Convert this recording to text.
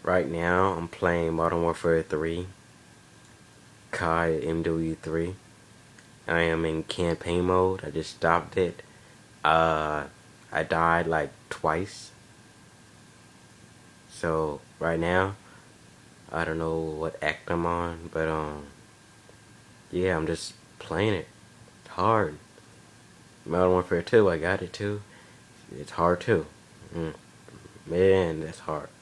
Right now, I'm playing Modern Warfare 3, codmw3. I am in campaign mode. I just stopped it. I died like twice. So right now, I don't know what act I'm on, but yeah, I'm just playing it. It's hard. Modern Warfare 2, I got it too. It's hard too. Man, that's hard.